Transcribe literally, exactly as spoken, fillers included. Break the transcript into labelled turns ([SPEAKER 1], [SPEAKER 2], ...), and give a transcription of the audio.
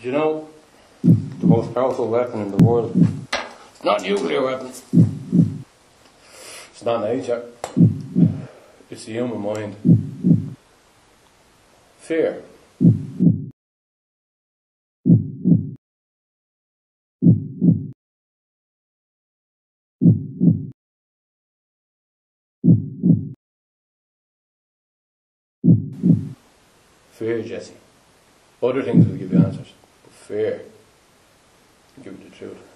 [SPEAKER 1] You know, the most powerful weapon in the world, it's not nuclear weapons. It's not nature. It's the human mind. Fear. Fear, Jesse. Other things will give you answers, but fear will give you the truth.